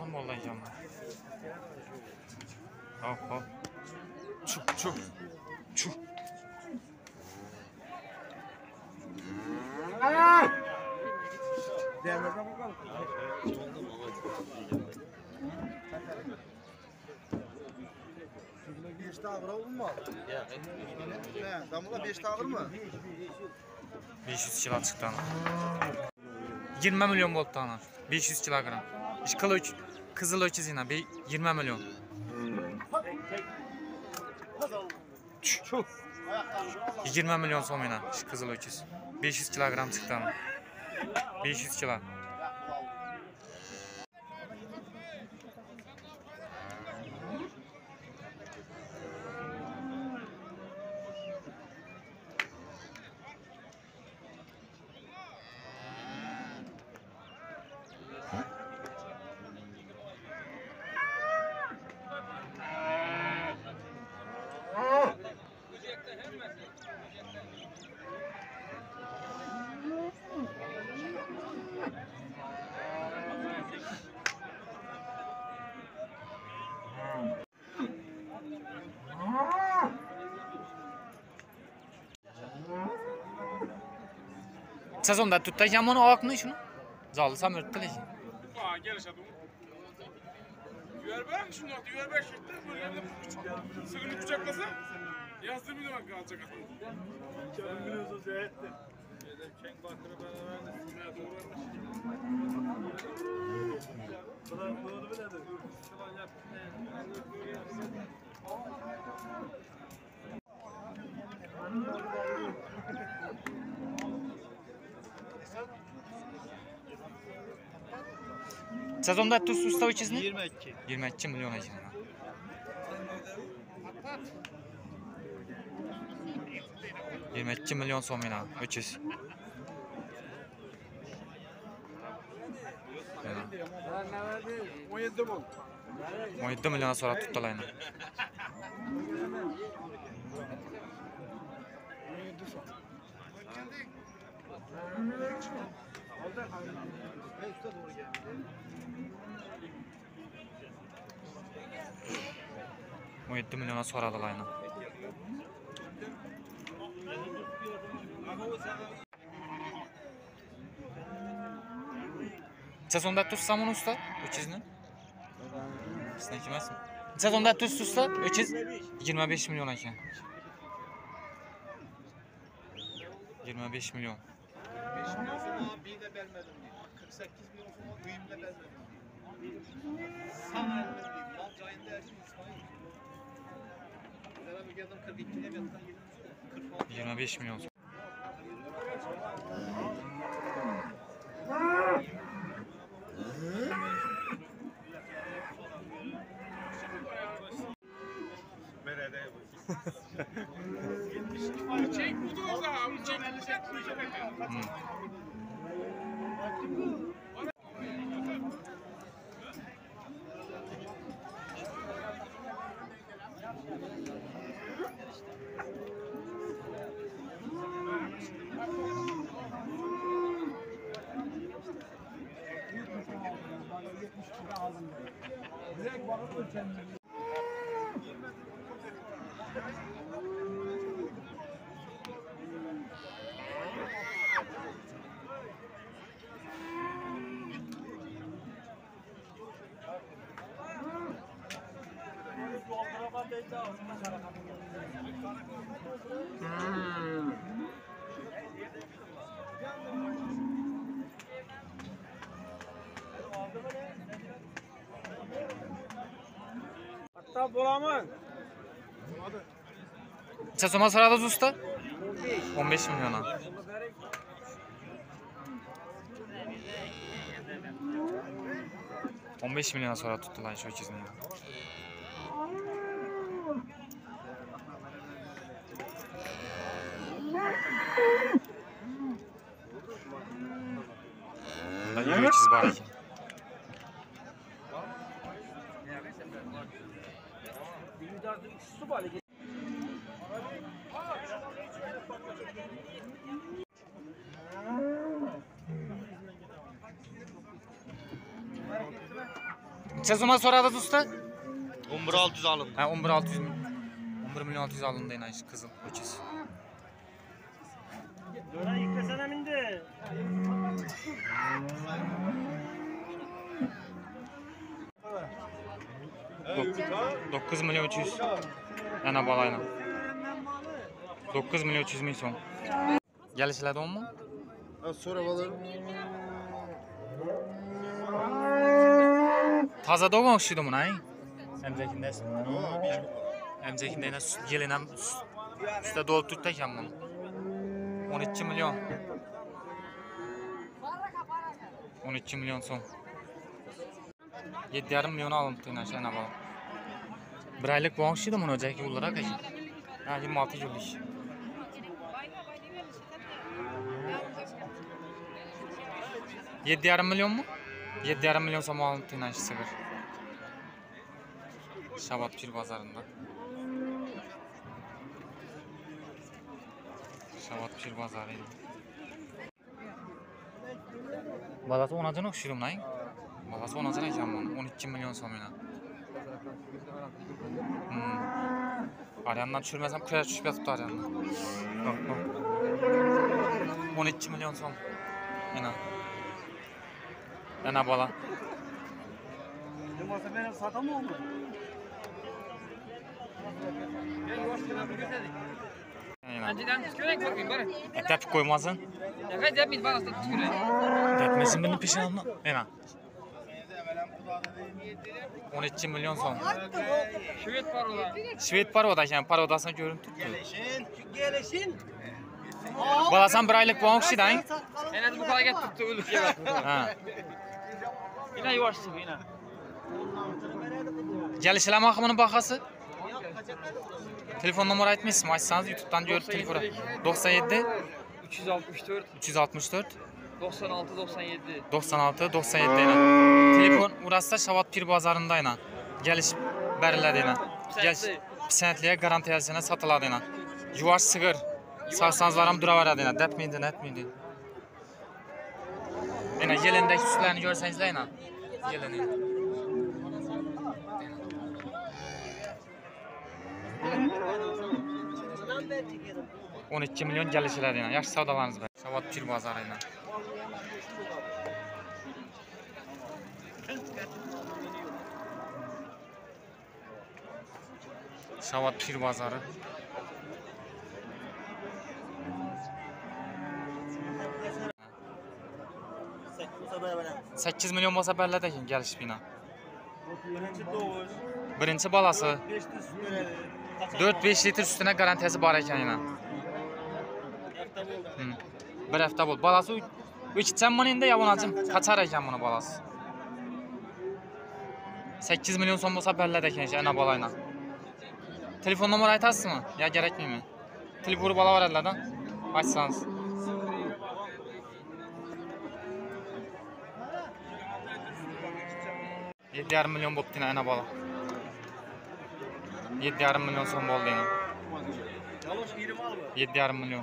Tam olacağım. Hop hop. Çık çık. Çık. Beş tağır olma. Ne? Damla 5 tağır mı? 500 kilo çıktı ana. 20 milyon oldu ana. 500 kilogram. Kızıl öküz yine 20 milyon. Çok. 20 milyon somuyla kızıl öküz. 500 kilogram çıktı ana. 500 kilo. Sezonda tutacağım onu akını şunu. Zalırsam örttüleşin. Aa gel aşağı doğru. Düğer bırak şunu, düğer bırak şirkler böyle sıkını kucaklasa yazdığım zaman kalacak adam. Sen biliyorsun Zeyettin. Çeng bakırı bana verdi. Ne doğranmış. Bana doğru biledir. Şulan yaptı ne? Sezonda tuz usta öküzünü? 22. 22 milyon ayın. 22 milyon somuyla öküz. 17 mi oldu? 17 milyona sonra tuttulayını. O 7 milyona sonra alayını. Sezonda tutsam onu usta öküzünü. Sen kimsin? Sezonda tutsa öküz 25 milyon ekan. 25 milyon. 5 milyon sonra bir de vermedim diye. 48 milyon sonra büyüğüm de vermedim diye. Sana elini diyeyim. Mal cayında her şey İsmail. Beraber geldim 42'de yattan 25 milyon. Çek budu o zaman. Çek hatta bulamam. Sezonda sırada usta 15 milyona. $15 milyona sonra tuttular şu öküzünü. Bunda 20 öküz var ekan. Neçe soma soradınız usta? 11.600 alın. Ha 11.600 mi? 11 milyon 600 alındı yine işte kızıl öküz. Dönen yüklesene mindi. 9 milyon 300. Yana balayla. 9 milyon 300 ming so'm. Gelişledi o mu? So'rab alırım. Taza da o'xshaydi buni, ay. Emzekinde yine gelin ham üstte dolib turibdi ekan buni. 12 milyon. 12 milyon so'm. 7,5 milyon alınıbdı yine yana bala. Bir aylık o'xshaydi buni o'jaki o'larak ekan. Ha 26 yillik. 7,5 milyon mu? 7,5 milyon so'm alınıbdı yine şu sigir. Şabat Pir Bazarında. Şabat Pir Bazarı. Balası 10'adan o'xshaydi buni. Balası 10'adan ekan buni. 12 milyon so'mina. Aryandan tushirmasam quyosh tushib yotibdi Aryandan. 12 milyon so'm. Yana bala. Yılmaz'a benim satamıyor mu? Önceden tükürek bakayım bari. Tepki koymasın. Ya kaç yapmayız bana aslında tükürek. Tepmesin benim peşinimden. Yana. 12 milyon so'm. Şüvet parola. Shved paroda ekan, parodasini ko'rinib turibdi. Gelişin. Balasan bir aylık bu o'xshaydi, ay. Enes bu kadar getirdi ölüp yemez. Ha. Yine yuvaşsın yine. Gelişlama akımının bahası. Telefon numarayı aytmaysizmi? Açsanız YouTube'dan görüp telefonu. 97 364 364 96 97. 96 97 deyna. Telefon urasida Şabat Pir Bazarında deyna. Geliş beriladi deyna. Gelish pisandliga garantiyasini sotiladi deyna. Yuvash sigir. Sağsanızlar ham duraveradi deyna. Depmaydi, netmaydi. Deyna yelindagi sutlarni ko'rsangiz deyna. Yelini. 12 milyon gelişler deyna. Yaxshi savdolarınız bor. Şabat Pir Bazarı deyna. Şabat Pir Bazarı. Sekiz milyon bo'lsa belladi ekan gelişib bina. Birinchi balasi 4-5 litr sütüne garantiyasi bor ekan yana. Bir hafta bo'ldi. Balasi 3 ming endi yavonachim qachar ekan buni balasi. 8 milyon so'm bo'lsa belladi ekan ana balayna. Telefon numarayı aytasizmi? Ya kerakmiymi? Telefonu bolaveradilar-da. Açsanız. $7,5 milyon bo'pti ana bola. 7,5 milyon so'm bo'ldi yana. 7,5 milyon.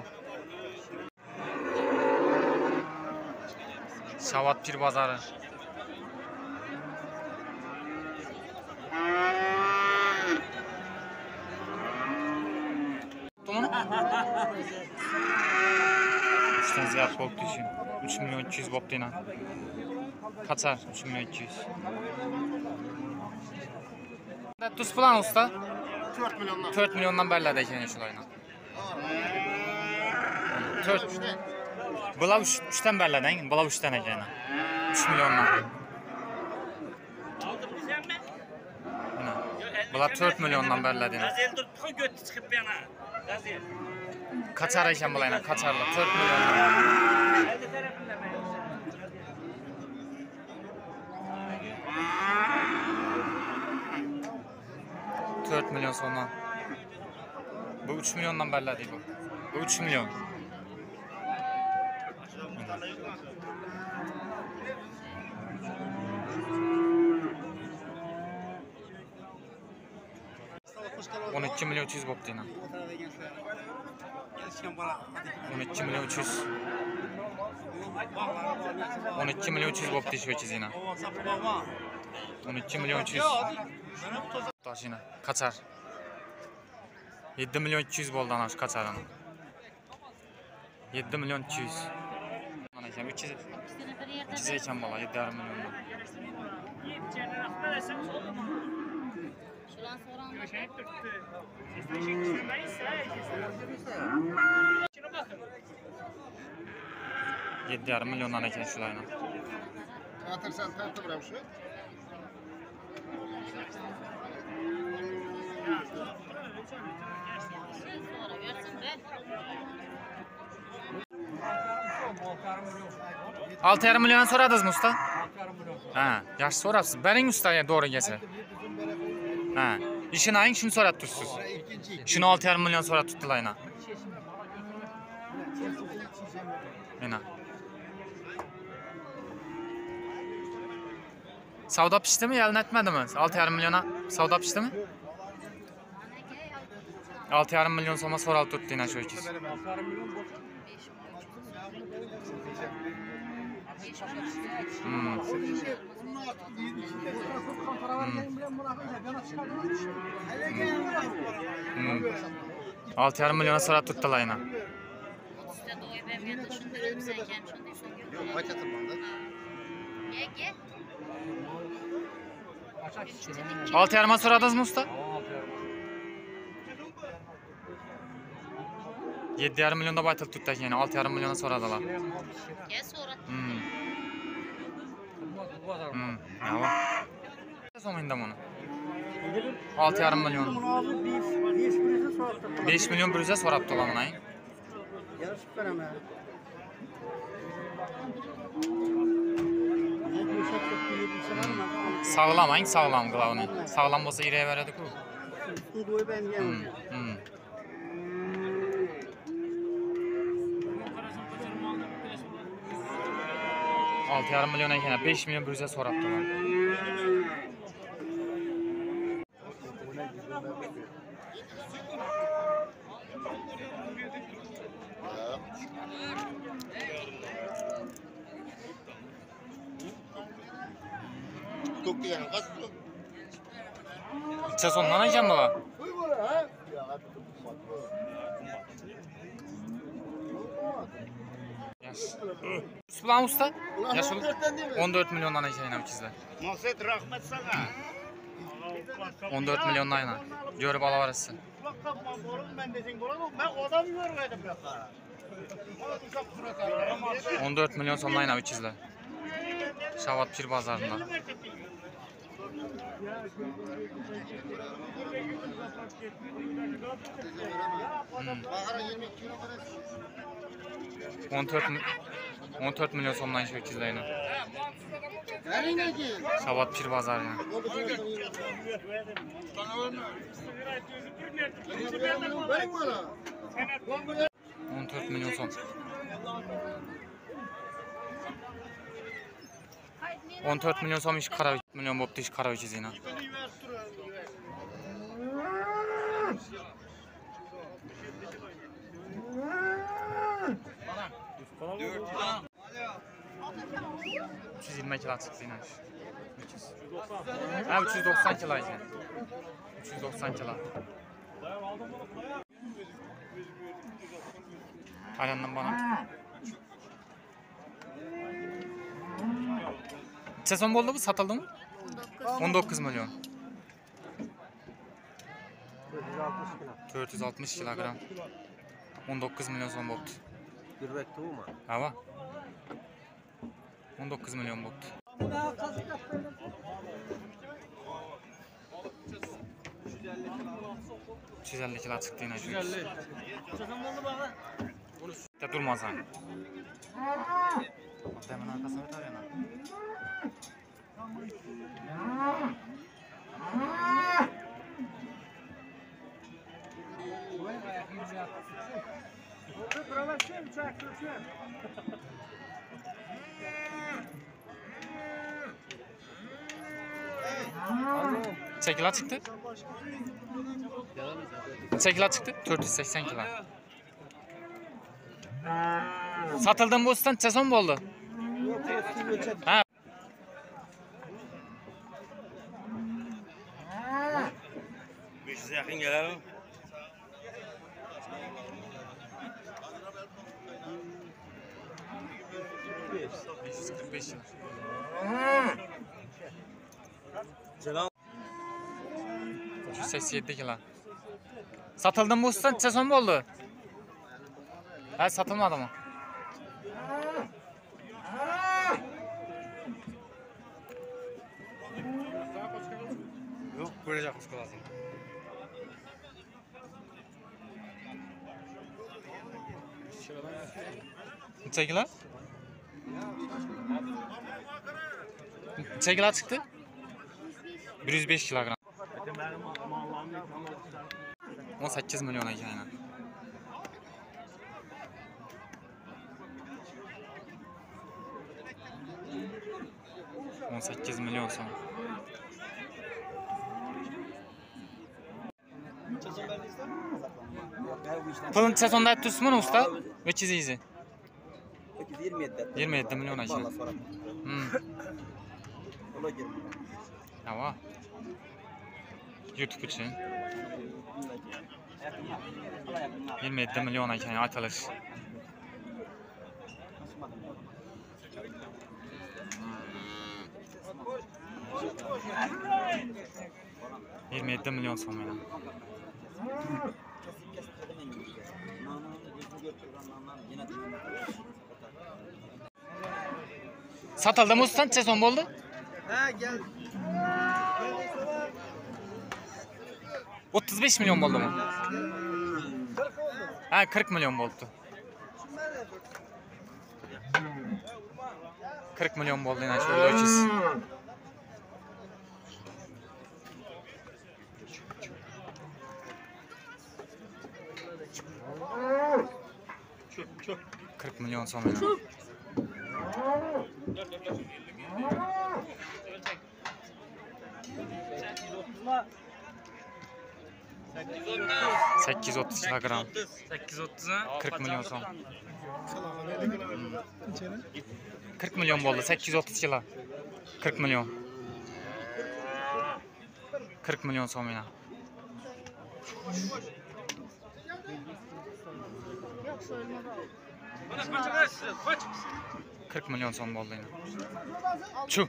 Şabat Pir Bazarı. Üçten ziyad bo'lib düşün. 3 milyon 200 bo'pti yana. Kaçar 3 milyon 200. Tuz plan usta? 4 milyondan. 4 milyondan belladi ekan shularni. 4. Bular 3dan bellading, bular 3dan ekan. 3 milyondan. Bular 4 milyondan belladi. Gazel tuttu götü çıkıp yana. Gazel. Kaçar ekan bularni, kaçarlar 4 milyondan. Elde tarafında ben. 4 milyon so'mdan. Bu 3 milyondan belladi bu. Bu 3 milyon. On iki milyon 300 bo'pti yana. 12 milyon 300. 12 milyon 300 bo'pti shu yana. 12 milyon 300. Taşına kaçar. 7 milyon 200 boldan aş kaçarını. 7 milyon 200. Mana ekan 300 ekan bola 7,5 milyondan. Yedi yarım milyondan ekan shularni. Atırsan tartıbıram şu. Altı yarım milyon soradınız mı usta? Ha, yaxshi so'rabsiz. Bering ustaga doğru gelse. Ha, işini ayın şunu so'rab tursiz. Şunu 6,5 milyon so'rab tutdilar ana. Mana. Savdo pishdimi, yalinatmadimi? 6,5 milyona savdo pishdimi? 6,5 milyon so'mga so'ralib turibdi ana shu ikiz. Altı yarım milyona so'rab turibdilar ana. Yok kaç atırmanda? 6,5'a so'radingizmi usta? 7,5 milyonda baytılib turibdi ekan, 6,5 milyona so'radilar. Ava. So'mingda buni. 6,5 milyon. 5 milyon birja so'rabdilar mana. Yarışıp beraber. Sağlam, sağlam qılavni. Sağlam bo'lsa yuraveradi-ku. Udoy ben geldim. 6,5 milyon ekan, 5 milyon birja so'rabdilar. Tok diyen kaç tok? Necha so'mdan ekan bular? Ulan usta? Yaşıl 14 milyondan ekan ikizlar. Maksat rahmet sana. 14 milyondan ayna. Görüp alaversin. Kulak kapma oğlum ben desin bulalım. Ben adam görmedim ya. 14 milyon so'mdan ayna ikizlar. Shavat pir bozorida. Bahara 22 kilo 14 milyon so'mdan shu ikizlarni. Shavat pir bozorida. 14 milyon so'm. 14 milyon so'm ish qara milyon bo'pti ish qara ikizingni. Siz 20 kilo çıktı yine. 300. Ha 390 kilo ekan. 390 kilo. Ayağından bana. Neçə so'm bo'ldi bu? Satıldı mı? 19 milyon. 460 kilogram. 19 milyon so'm bo'pti. Yürümek tuğma. Hava. 19 milyon bo'pti. $350 kilo chiqdi yana shu. 350. Bitta durmasan. Demin arkasına öter yana. Çekila çıktı. Çekila çıktı. 480 kilo. Satıldın bu ustan, neçə so'm bo'ldi? Ha. Yakın gelelim. Selam. 387 kilo. Satıldı mı usta? Neçə son oldu? Ha, satılmadı mı? Yok, görecek kuşku lazım. Neçə kilo? Neçə kilo çıktı? 105 kilogram. 18 milyon ekan aynan. On 18 milyon son. Pılın sezonda ettirsizmi usta? Neçə izi? 27. 27 milyon ekan. Hava. YouTube için 27 milyon ekan atılış. ...27 milyon sonuyla. Satıldı mı usta? Neçə son oldu? Ha gel. 35 milyon oldu mu? Ha 40 milyon oldu. 40 milyon oldu yine şöyle ölçüsü. Çok. 40 milyon sonuyla. ...830 kilogram. 830'a 40 milyon son. 40 milyon oldu. 830 kilo. 40 milyon. 40 milyon son yine. 40 milyon son oldu yine. Çu.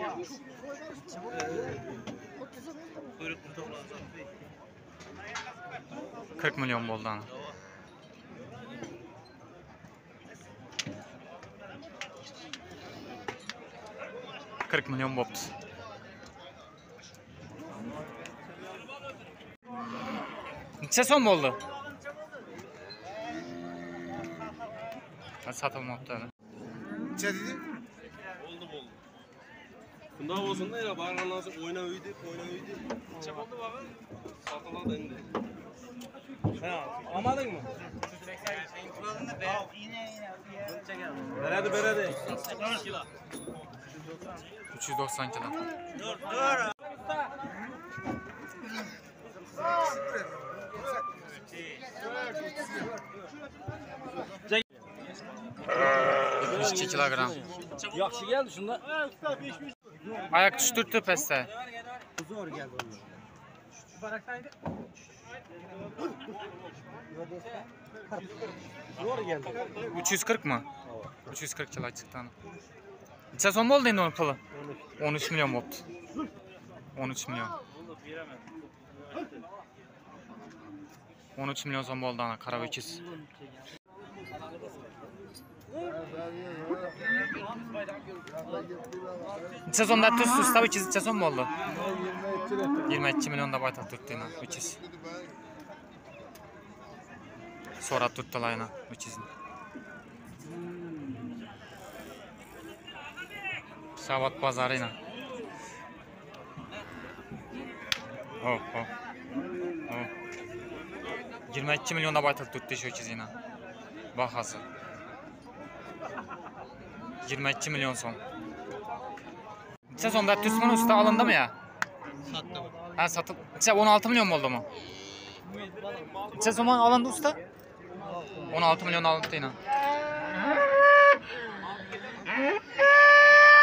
...40 milyon oldu ana. ...40 milyon oldu. Neçə son oldu? Satılmadı. Neçə dedi? Oldu. Bunda olsun da ya bağırgan lazım oyna öydü. Çek oldu baba. Satılan indi. Ha, almadın mı? Beredi. 390 kilo. Dur. 72 kilogram. Yaxşı geldi şunda. Ayak düştürttü peste. Zor geldi Zor geldi. 340 mı? 340 kilo çıktı ana. Neçə son oldu indi onun pılı? 13 milyon oldu. 13 milyon. 13 milyon son oldu ana kara öküz. Neçə sonda tuttu usta öküz neçə son oldu? 22 milyon da bayta tuttu yine öküz. Sonra tuttular yine öküzün. Savat pazarı yine. Oh. 22 milyon da bayta tuttu şu öküz yine. Bahası. 22 milyon son. Neçə sonda Tüsmün usta alındı mı ya? Sattım. Ha satıl. Neçə 16 milyon oldu mu? Neçə zaman alındı usta? 16 milyon alındı yine.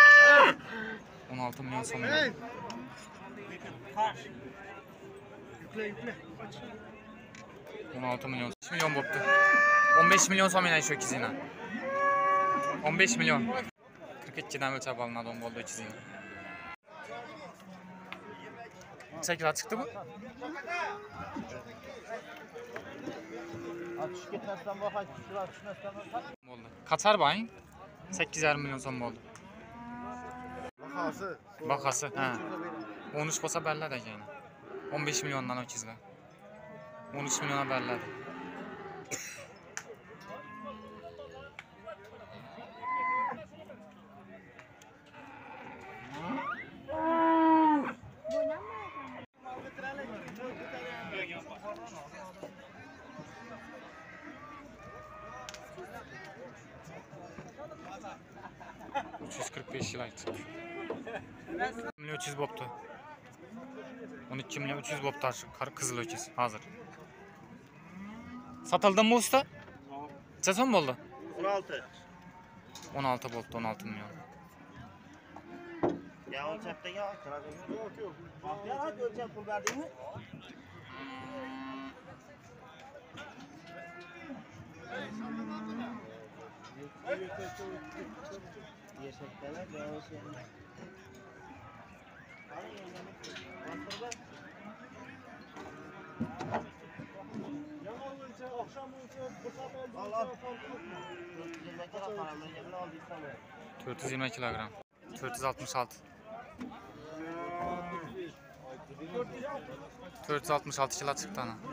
...16 milyon son. Yükle. 16 milyon. 3 milyon boptu. 15 milyon som yine şu ikizine. 15 milyon. 42'den ölçep alınan adam oldu ikizine. Çekil çıktı bu. Atış gitmezsen bak, şuraya düşmezsen bak. Oldu. Kaçar bayın? 8,5 milyon som oldu. Bakası. Bakası, ha. 13 olsa belli de yani. 15 milyondan o ikizler. 13 milyona belli. $345 yıl çıktı. 1 milyon 300 boptu. 12 milyon 300 boptu kızıl öküz hazır. Satıldı mı usta? Sezon mu oldu? 16. 16 boptu 16 milyon. Ya o çapta ya. Yok. Ya hadi ölçem pul verdin mi? Yeşekteler ya o şey. Allah. 420 kilogram. 466. 466 kilo çıktı ana.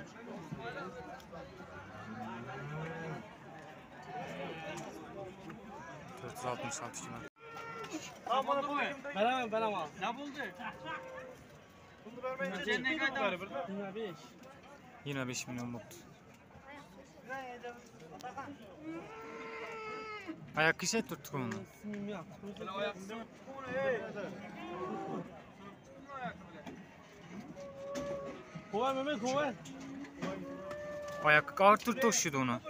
Ben ama. Ne buldu? Ne kadar? 25 milyon boptu. Ayak kışa tuttuk onu. Kova Mehmet kova. Ayak ağır tuttuk şuydu onu.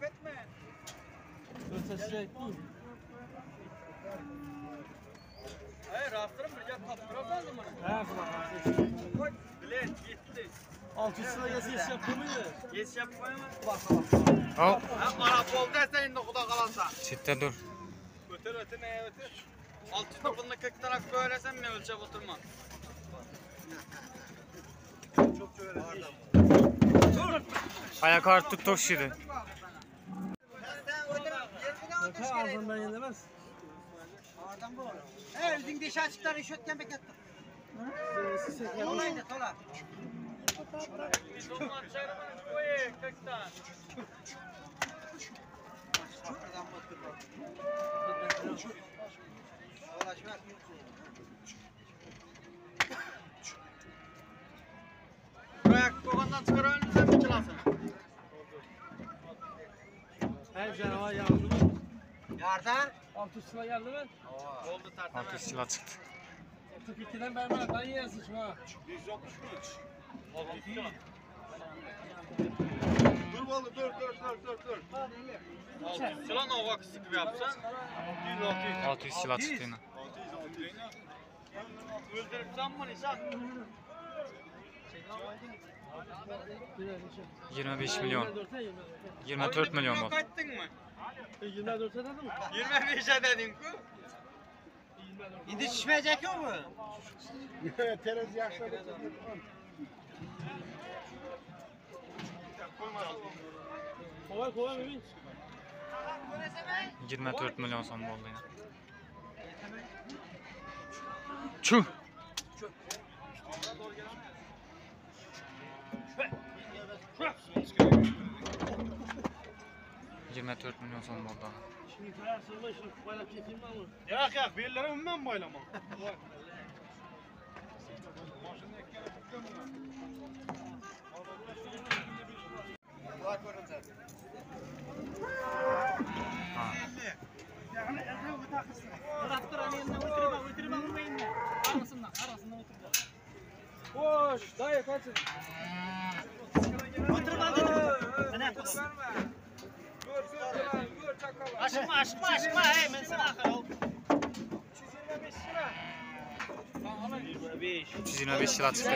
Hayır, raftırım bir yer kaptıramaz mı? He falan. Bilet gitti. 600 lira gelse yes yapıyor muydu? Yes yapmaya mı? Al. Ha Arap ol dersen indi kuda kalansa. Çitte dur. Öter neye öter? 600 topunda 40 taraf böylesen mi ölçep oturma? Ayak ağır tuttuk şuydu. Öte ağzından yenemez. Özün dişi açıklar işötken beklettim. Olaydı tola. Biz onu açarım koyayım 40 tane. Buraya kovandan çıkarıyor musun sen mi çılasın? Her canavar yardım et. Yardan. 600 lira geldi mi? Oldu tartama. 600 kilo çıktı. 42'den vermeden ben yersin şu ha. Dur oğlum dur. 600 sıra nova kısık gibi yapsan. 600 kilo çıktı yine. Öldürüp mı Nisan? 25 milyon. 24 milyon boptu. Kaçtın mı? 24'e dedim mi? 25'e dedin ku. Şimdi şişmeyecek mi bu? Terez yaşladı. Kova Mehmet. 24 milyon son oldu yine. Çuh. $24 milyon son oldu. Şimdi kayar sırma şimdi bayrak çekeyim ben onu. Yak bir yerlere ümmem boylama. Boş, dayı kaçın. Aşkma hey ben sana akar ol. 225 lira. 325 kilo çıktı.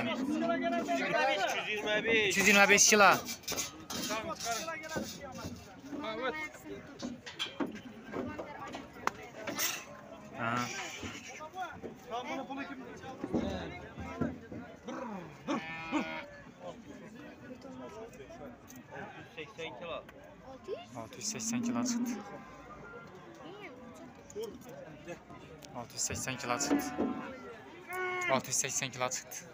325. 325 kilo. Ha. Tamam bunu kim? 80 kilo. 680 kilo çıktı. 680 kilo çıktı. 680 kilo çıktı.